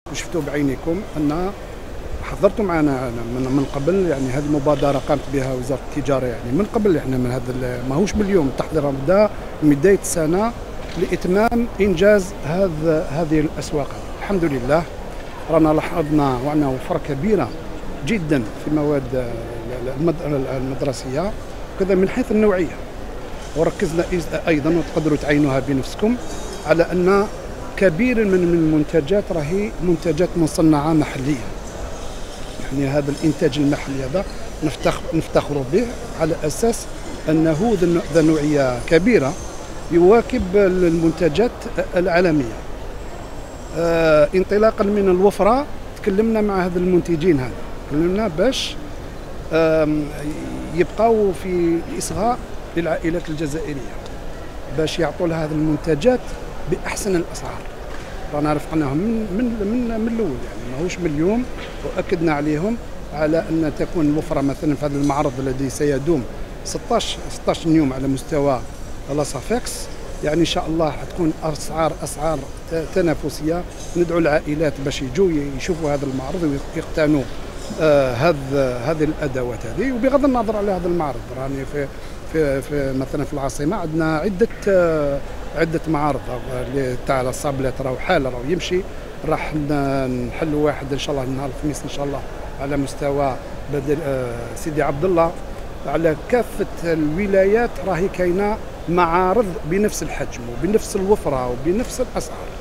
وشفتوا بعينيكم أن حضرتوا معنا من قبل، يعني هذه المبادرة قامت بها وزارة التجارة يعني من قبل. احنا من هذا ماهوش من اليوم، التحضير بدا من بداية السنة لإتمام إنجاز هذه الأسواق. الحمد لله رانا لاحظنا وعندنا وفرة كبيرة جدا في المواد المدرسية وكذا من حيث النوعية. وركزنا أيضا وتقدروا تعينوها بنفسكم على أن كبير من المنتجات راهي منتجات مصنعة محلية. يعني هذا الإنتاج المحلي هذا نفتخر به على أساس أنه ذا نوعية كبيرة يواكب المنتجات العالمية. انطلاقا من الوفرة تكلمنا مع هذا المنتجين، هذا تكلمنا باش يبقاو في الإصغاء للعائلات الجزائرية باش يعطوا لها هذه المنتجات بأحسن الأسعار. رانا رفقناهم من الأول، يعني ماهوش من اليوم، وأكدنا عليهم على أن تكون الوفرة مثلا في هذا المعرض الذي سيدوم 16 يوم على مستوى لاصافيكس. يعني إن شاء الله حتكون أسعار تنافسية. ندعو العائلات باش يجوا يشوفوا هذا المعرض ويقتنوا هذه الأدوات هذه. وبغض النظر على هذا المعرض، راني في مثلا في العاصمة عندنا عدة معارض تاع الصابلات راهو حال راهو يمشي. راح نحلوا واحد ان شاء الله نهار الخميس ان شاء الله على مستوى سيدي عبد الله. على كافة الولايات راهي كاينة معارض بنفس الحجم وبنفس الوفرة وبنفس الأسعار.